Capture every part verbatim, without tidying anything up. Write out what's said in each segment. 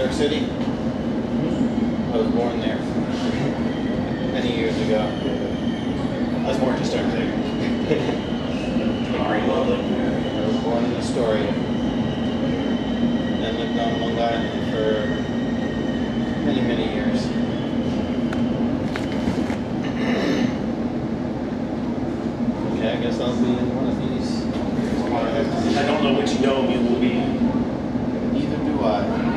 York City? I was born there many years ago. I was born just over there. In Green Building. I was born in Astoria. And lived on Long Island for many, many years. Okay, I guess I'll be in one of these. I don't know which dome you will be in. Neither do I.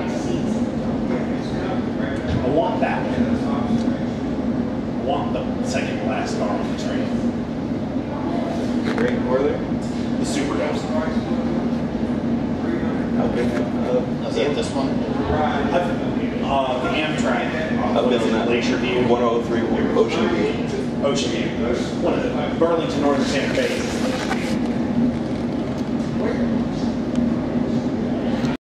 I want that one. I want the second to last car on the train. The Great Northern? The Super Dome. How big? Uh, is that this one? I've, uh, the Amtrak. I've been on that. Glacier View. one oh three Ocean View. Ocean View. One of the Burlington Northern Santa Fe.